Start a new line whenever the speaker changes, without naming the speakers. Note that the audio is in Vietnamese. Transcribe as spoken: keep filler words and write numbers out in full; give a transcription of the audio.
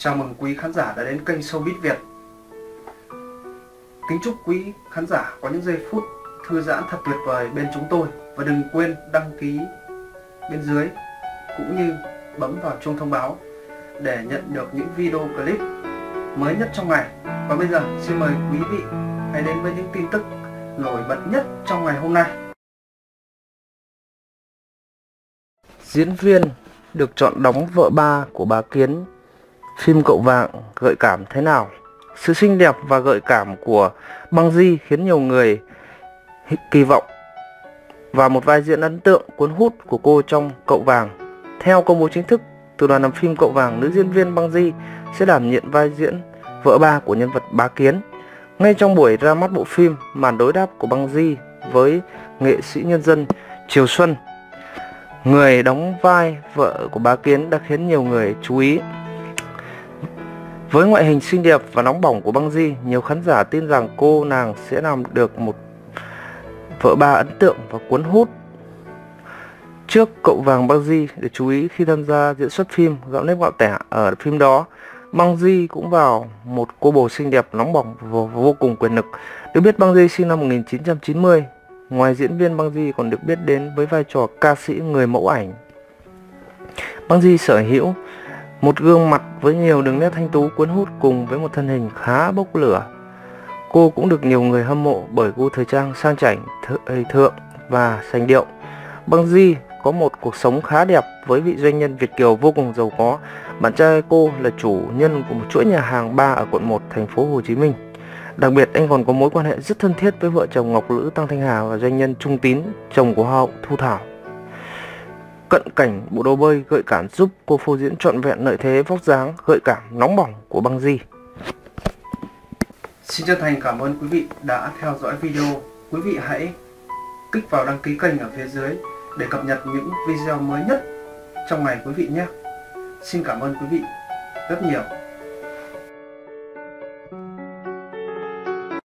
Chào mừng quý khán giả đã đến kênh Showbiz Việt. Kính chúc quý khán giả có những giây phút thư giãn thật tuyệt vời bên chúng tôi. Và đừng quên đăng ký bên dưới cũng như bấm vào chuông thông báo để nhận được những video clip mới nhất trong ngày. Và bây giờ xin mời quý vị hãy đến với những tin tức nổi bật nhất trong ngày hôm nay. Diễn viên được chọn đóng vợ ba của Bá Kiến phim Cậu Vàng gợi cảm thế nào? Sự xinh đẹp và gợi cảm của Băng Di khiến nhiều người kỳ vọng vào một vai diễn ấn tượng cuốn hút của cô trong Cậu Vàng. Theo công bố chính thức từ đoàn làm phim Cậu Vàng, nữ diễn viên Băng Di sẽ đảm nhiệm vai diễn vợ ba của nhân vật Bá Kiến. Ngay trong buổi ra mắt bộ phim, màn đối đáp của Băng Di với nghệ sĩ nhân dân Triều Xuân, người đóng vai vợ của Bá Kiến, đã khiến nhiều người chú ý. Với ngoại hình xinh đẹp và nóng bỏng của Băng Di, nhiều khán giả tin rằng cô nàng sẽ làm được một vợ ba ấn tượng và cuốn hút. Trước Cậu Vàng, Băng Di để chú ý khi tham gia diễn xuất phim Gạo Nếp Gạo Tẻ. Ở phim đó, Băng Di cũng vào một cô bồ xinh đẹp, nóng bỏng và vô cùng quyền lực. Được biết, Băng Di sinh năm một nghìn chín trăm chín mươi. Ngoài diễn viên, Băng Di còn được biết đến với vai trò ca sĩ, người mẫu ảnh. Băng Di sở hữu một gương mặt với nhiều đường nét thanh tú cuốn hút cùng với một thân hình khá bốc lửa. Cô cũng được nhiều người hâm mộ bởi gu thời trang sang chảnh, thời thượng và sành điệu. Băng Di có một cuộc sống khá đẹp với vị doanh nhân Việt kiều vô cùng giàu có. Bạn trai cô là chủ nhân của một chuỗi nhà hàng bar ở quận một, thành phố Hồ Chí Minh. Đặc biệt, anh còn có mối quan hệ rất thân thiết với vợ chồng Ngọc Lữ Tăng Thanh Hà và doanh nhân Trung Tín, chồng của Hoa hậu Thu Thảo. Cận cảnh bộ đồ bơi gợi cảm giúp cô phô diễn trọn vẹn lợi thế vóc dáng gợi cảm nóng bỏng của Băng Di. Xin chân thành cảm ơn quý vị đã theo dõi video. Quý vị hãy kích vào đăng ký kênh ở phía dưới để cập nhật những video mới nhất trong ngày quý vị nhé. Xin cảm ơn quý vị rất nhiều.